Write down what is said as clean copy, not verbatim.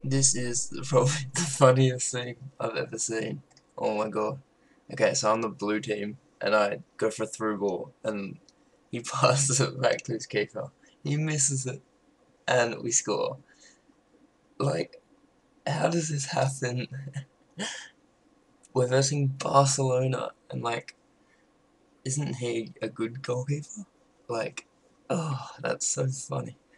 This is probably the funniest thing I've ever seen. Oh my god. Okay, so I'm the blue team, and I go for a through ball, and he passes it back to his keeper. He misses it, and we score. Like, how does this happen? We're versing Barcelona, and like, isn't he a good goalkeeper? Like, oh, that's so funny.